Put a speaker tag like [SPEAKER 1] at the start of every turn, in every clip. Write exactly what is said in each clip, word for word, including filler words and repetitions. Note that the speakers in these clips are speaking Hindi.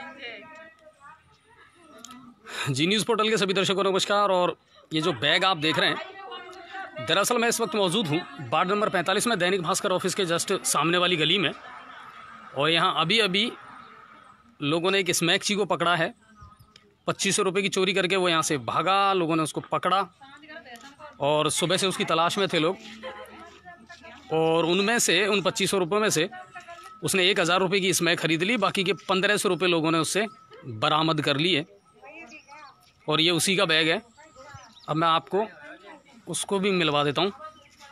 [SPEAKER 1] जी न्यूज़ पोर्टल के सभी दर्शकों को नमस्कार। और ये जो बैग आप देख रहे हैं, दरअसल मैं इस वक्त मौजूद हूँ वार्ड नंबर पैंतालीस में दैनिक भास्कर ऑफिस के जस्ट सामने वाली गली में। और यहाँ अभी अभी लोगों ने एक स्मैक्सी को पकड़ा है। पच्चीस सौ रुपये की चोरी करके वो यहाँ से भागा। लोगों ने उसको पकड़ा और सुबह से उसकी तलाश में थे लोग। और उनमें से उन पच्चीस सौ रुपये में से उसने एक हज़ार रुपये की स्मैक खरीद ली। बाकी के पंद्रह सौ रुपये लोगों ने उससे बरामद कर लिए। और ये उसी का बैग है। अब मैं आपको उसको भी मिलवा देता हूँ।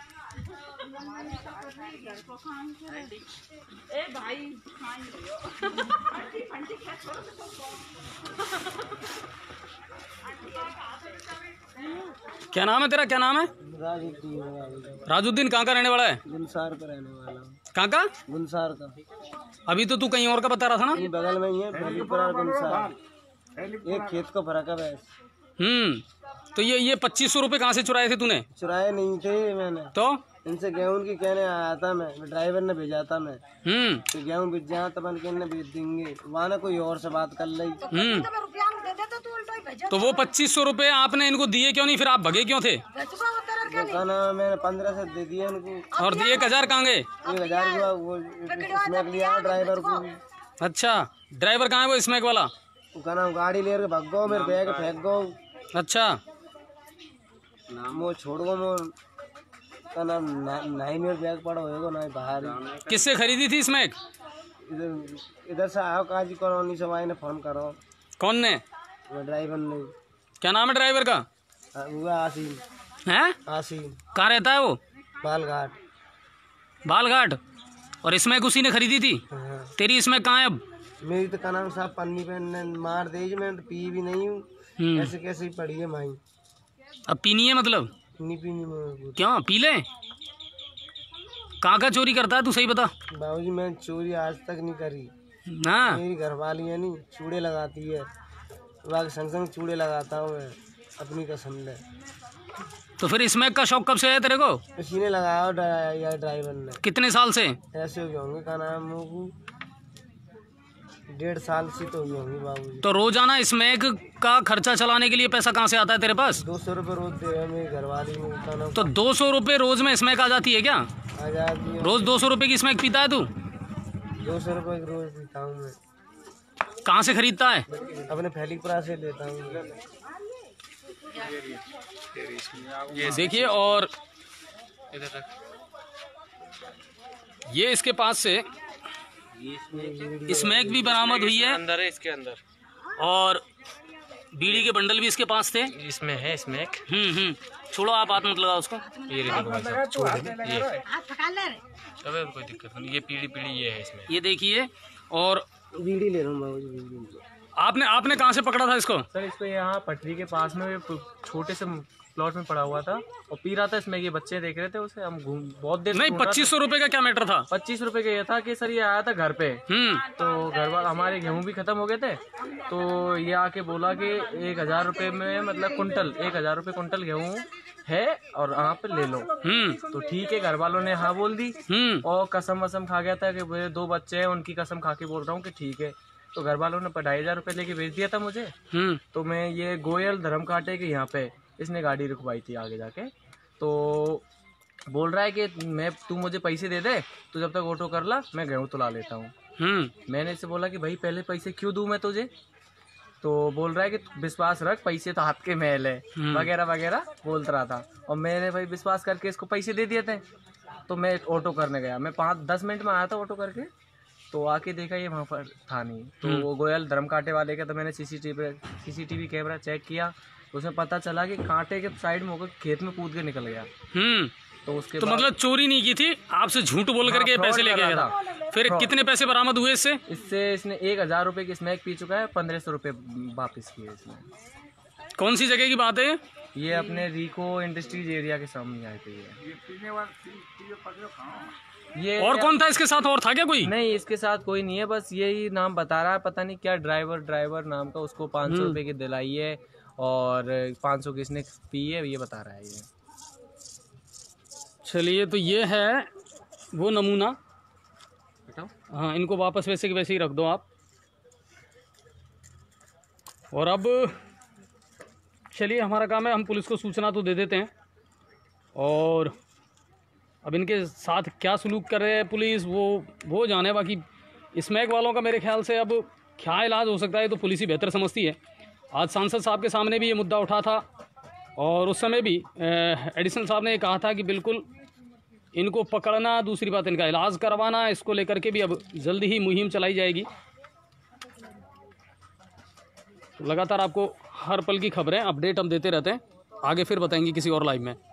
[SPEAKER 1] क्या नाम है तेरा? क्या नाम है?
[SPEAKER 2] राजुद्दीन।
[SPEAKER 1] राजुद्दीन कहाँ का रहने वाला है?
[SPEAKER 2] गुलसार का रहने वाला हूँ।
[SPEAKER 1] कहाँ का?
[SPEAKER 2] गुलसार का।
[SPEAKER 1] अभी तो तू कहीं और का बता रहा था ना?
[SPEAKER 2] बगल में ही है फरीदपुर गुलसार। एक खेत को फर्क है बस।
[SPEAKER 1] हम्म तो ये ये पच्चीस सौ रुपये कहाँ से चुराए थे तूने?
[SPEAKER 2] चुराए नहीं थे मैंने,
[SPEAKER 1] तो
[SPEAKER 2] इनसे गेहूं की कहने आया था मैं, ड्राइवर ने भेजा था मैं
[SPEAKER 1] हम्म
[SPEAKER 2] तो गेहूं बेच जहाँ तब कहने बेच देंगे। वहाँ ना कोई और से बात कर ली।
[SPEAKER 1] हम्म तो वो पच्चीस सौ रुपये आपने इनको दिए क्यों नहीं? फिर आप भगे क्यों थे?
[SPEAKER 2] कहना मैंने पंद्रह से दे दिया उनको।
[SPEAKER 1] और एक हजार कहाँ गए?
[SPEAKER 2] एक हजार हुआ वो स्मैक लिया ड्राइवर को।
[SPEAKER 1] अच्छा, ड्राइवर कहाँ है वो स्मैक वाला?
[SPEAKER 2] वो कहना गाड़ी ले भाग गो, मेरे बैग फेंक गो।
[SPEAKER 1] अच्छा,
[SPEAKER 2] वो छोड़ गो मो कहना नहीं मेरे बैग पड़ा होएगा ना बाहर।
[SPEAKER 1] किससे खरीदी थी स्मैक?
[SPEAKER 2] इधर इधर से आओ काजी कॉलोनी से भाई ने फोन करो।
[SPEAKER 1] कौन ने?
[SPEAKER 2] ड्राइवर ने।
[SPEAKER 1] क्या नाम है ड्राइवर का?
[SPEAKER 2] हुआ आसीम।
[SPEAKER 1] है?
[SPEAKER 2] आसीम।
[SPEAKER 1] कहाँ रहता है वो?
[SPEAKER 2] बालघाट।
[SPEAKER 1] बालघाट। और स्मैक उसी ने खरीदी थी?
[SPEAKER 2] हाँ।
[SPEAKER 1] तेरी स्मैक कहाँ है अब?
[SPEAKER 2] मेरी तो का नाम साहब पन्नी पे मार दे, मैं तो पी भी नहीं हूँ। ऐसे कैसे ही पड़ी है माई।
[SPEAKER 1] अब पीनी है मतलब?
[SPEAKER 2] नहीं पीनी मैं।
[SPEAKER 1] क्यों पी ले? कहाँ का चोरी करता है तू, सही बता।
[SPEAKER 2] बाबूजी मैं चोरी आज तक नहीं करी
[SPEAKER 1] ना।
[SPEAKER 2] मेरी घरवाली है नहीं चूड़े लगाती है, वहाँ संग संग चूड़े लगाता हूँ मैं अपनी कसम ले।
[SPEAKER 1] तो फिर स्मैक का शौक कब से है तेरे को?
[SPEAKER 2] इसी ने लगाया यार ड्राइवर ने।
[SPEAKER 1] कितने साल से?
[SPEAKER 2] ऐसे हो गए होंगे का नाम डेढ़ साल से तो हुई होंगी बाबूजी।
[SPEAKER 1] तो रोजाना स्मैक का खर्चा चलाने के लिए पैसा कहाँ से आता है तेरे पास?
[SPEAKER 2] दो सौ रुपये रोज दे रहे मेरी घरवाली में।
[SPEAKER 1] तो दो सौ रुपये रोज में स्मैक आ जाती है क्या?
[SPEAKER 2] आ जाती है। रोज
[SPEAKER 1] दो सौ रुपये की स्मैक पीता है तू?
[SPEAKER 2] दो सौ रुपये रोज पीता हूँ मैं।
[SPEAKER 1] कहाँ से खरीदता है?
[SPEAKER 2] अपने फैलिकपुरा से लेता हूँ।
[SPEAKER 1] देखिए, और ये इसके पास से स्मैक भी बरामद हुई है।
[SPEAKER 3] अंदर है इसके अंदर।
[SPEAKER 1] और बीड़ी के बंडल भी इसके पास थे।
[SPEAKER 3] इसमें है स्मैक।
[SPEAKER 1] हम्म हम्म छोड़ो, आप हाथ मत लगाओ उसको।
[SPEAKER 3] ये देखो भाई साहब, छोड़ दे ये। अबे कोई दिक्कत नहीं, ये पीड़ी पीड़ी ये है इसमें।
[SPEAKER 1] ये देखिए। और
[SPEAKER 2] बीड़ी ले रहा हूँ बाबूजी।
[SPEAKER 1] आपने आपने कहाँ से पकड़ा था इसको?
[SPEAKER 3] सर इसको यहाँ पटरी के पास में छोटे से प्लॉट में पड़ा हुआ था और पी रहा था इसमें। ये बच्चे देख रहे थे उसे, हम घूम बहुत देर
[SPEAKER 1] नहीं, पच्चीस सौ रुपए का क्या मैटर था?
[SPEAKER 3] पच्चीस रुपए का ये था कि सर ये आया था घर पे।
[SPEAKER 1] हम्म
[SPEAKER 3] तो घर वाले हमारे गेहूं भी खत्म हो गए थे, तो ये आके बोला कि एक हजार रुपये में मतलब कुंटल एक हजार रुपये कुंटल गेहूं है और यहाँ पे ले लो।
[SPEAKER 1] हम्म
[SPEAKER 3] तो ठीक है, घर वालों ने हाँ बोल दी।
[SPEAKER 1] हम्म
[SPEAKER 3] और कसम वसम खा गया था कि मेरे दो बच्चे हैं, उनकी कसम खा के बोल रहा हूँ कि ठीक है। तो घर वालों ने ढाई हजार रुपये लेके भेज दिया था मुझे।
[SPEAKER 1] हम्म
[SPEAKER 3] तो मैं ये गोयल धर्म कांटे के यहाँ पे इसने गाड़ी रुकवाई थी आगे जाके। तो बोल रहा है कि मैं तू मुझे पैसे दे दे, तू जब तक ऑटो कर ला मैं गेहूँ तुला लेता हूँ।
[SPEAKER 1] हम्म
[SPEAKER 3] मैंने इससे बोला कि भाई पहले पैसे क्यों दूँ मैं तुझे? तो बोल रहा है कि विश्वास रख, पैसे तो हाथ के मैल है वगैरह वगैरह बोलता रहा था। और मैंने भाई विश्वास करके इसको पैसे दे दिए थे। तो मैं ऑटो करने गया, मैं पाँच दस मिनट में आया था ऑटो करके। तो आके देखा ये वहाँ पर था नहीं। तो वो गोयल धर्म कांटे वाले का, तो मैंने सीसीटीवी सीसीटीवी कैमरा चेक किया, उसमें पता चला कि कांटे के साइड में होकर खेत में कूद के निकल गया।
[SPEAKER 1] हम्म
[SPEAKER 3] तो उसके
[SPEAKER 1] तो
[SPEAKER 3] बाद
[SPEAKER 1] मतलब चोरी नहीं की थी, आपसे झूठ बोल करके
[SPEAKER 3] हाँ,
[SPEAKER 1] पैसे
[SPEAKER 3] fraud
[SPEAKER 1] लेके
[SPEAKER 3] कर
[SPEAKER 1] गया
[SPEAKER 3] रहा
[SPEAKER 1] था। फिर कितने पैसे बरामद हुए इससे?
[SPEAKER 3] इससे इसने एक हजार रुपए की स्मैक पी चुका है, पंद्रह सौ रुपये वापस किए इसने।
[SPEAKER 1] कौन सी जगह की बात है?
[SPEAKER 3] ये अपने रिको इंडस्ट्रीज एरिया के सामने आए थे ये।
[SPEAKER 1] और कौन था इसके साथ? और था क्या कोई?
[SPEAKER 3] नहीं, इसके साथ कोई नहीं है, बस यही नाम बता रहा है, पता नहीं क्या ड्राइवर ड्राइवर नाम का, उसको पाँच सौ रुपये की दिलाई है और पाँच सौ की इसने पी है, ये बता रहा है ये।
[SPEAKER 1] चलिए, तो ये है वो नमूना।
[SPEAKER 3] बताओ।
[SPEAKER 1] हाँ, इनको वापस वैसे के वैसे ही रख दो आप। और अब चलिए, हमारा काम है, हम पुलिस को सूचना तो दे देते हैं। और अब इनके साथ क्या सलूक कर रहे हैं पुलिस, वो वो जाने। बाकी स्मैक वालों का मेरे ख्याल से अब क्या इलाज हो सकता है तो पुलिस ही बेहतर समझती है। आज सांसद साहब के सामने भी ये मुद्दा उठा था और उस समय भी एडिशनल साहब ने कहा था कि बिल्कुल इनको पकड़ना, दूसरी बात इनका इलाज करवाना, इसको लेकर के भी अब जल्दी ही मुहिम चलाई जाएगी। लगातार आपको हर पल की खबरें अपडेट हम देते रहते हैं, आगे फिर बताएंगे किसी और लाइव में।